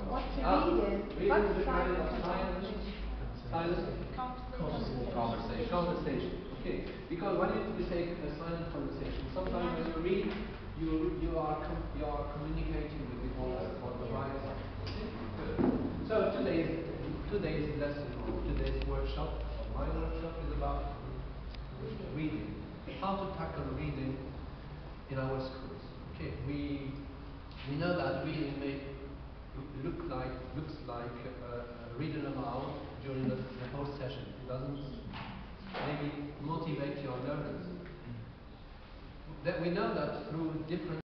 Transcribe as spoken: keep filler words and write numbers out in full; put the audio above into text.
What's a Ah, reading? reading What's is a kind of silent? silent, silent Conversation. conversation. Conversation. Okay. Because when you, you take a silent conversation, sometimes when you read, you you are com you are communicating with the author or the writer. Okay. Good. So today's today's lesson or today's workshop or my workshop is about reading. How to tackle reading in our schools. Okay. We we know that reading may look like looks like uh, reading aloud during the, the whole session. It doesn't maybe motivate your learners. That we know that through different